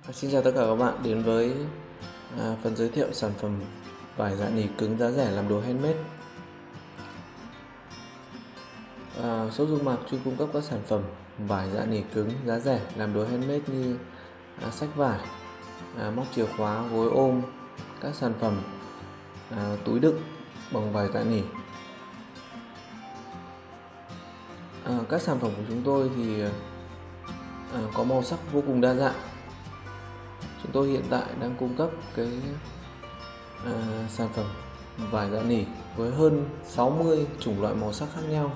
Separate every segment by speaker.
Speaker 1: Xin chào tất cả các bạn đến với phần giới thiệu sản phẩm vải dạ nỉ cứng giá rẻ làm đồ handmade. Shop Dung Mạc chuyên cung cấp các sản phẩm vải dạ nỉ cứng giá rẻ làm đồ handmade như xách vải, móc chìa khóa, gối ôm, các sản phẩm túi đựng bằng vải dạ nỉ. Các sản phẩm của chúng tôi thì có màu sắc vô cùng đa dạng. Chúng tôi hiện tại đang cung cấp cái sản phẩm vải dạ nỉ với hơn 60 chủng loại màu sắc khác nhau.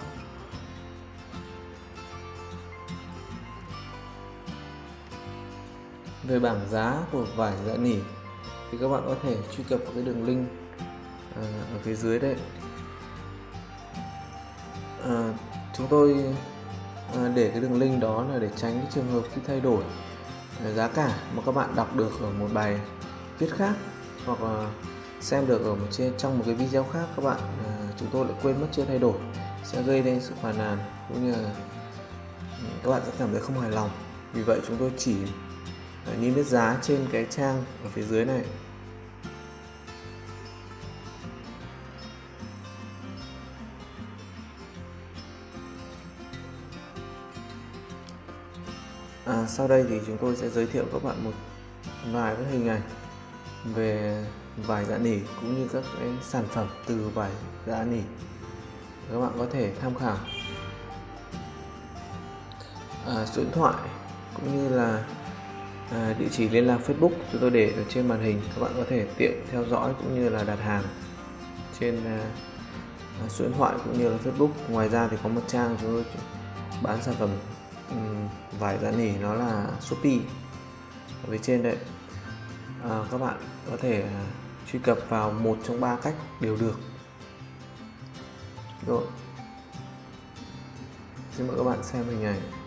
Speaker 1: Về bảng giá của vải dạ nỉ thì các bạn có thể truy cập vào cái đường link ở phía dưới đây. Chúng tôi để cái đường link đó là để tránh cái trường hợp khi thay đổi giá cả mà các bạn đọc được ở một bài viết khác, hoặc là xem được ở trong một cái video khác, chúng tôi lại quên mất chưa thay đổi, sẽ gây nên sự phàn nàn cũng như là các bạn sẽ cảm thấy không hài lòng. Vì vậy chúng tôi chỉ niêm yết giá trên cái trang ở phía dưới này. Sau đây thì chúng tôi sẽ giới thiệu các bạn một vài các hình ảnh về vải dạ nỉ cũng như các cái sản phẩm từ vải dạ nỉ các bạn có thể tham khảo. Số điện thoại cũng như là địa chỉ liên lạc Facebook chúng tôi để ở trên màn hình, các bạn có thể tiện theo dõi cũng như là đặt hàng trên số điện thoại cũng như là Facebook. Ngoài ra thì có một trang chúng tôi bán sản phẩm vải dạ nỉ, nó là Shopee ở phía trên đây. Các bạn có thể truy cập vào một trong 3 cách đều được. Rồi, xin mời các bạn xem hình ảnh.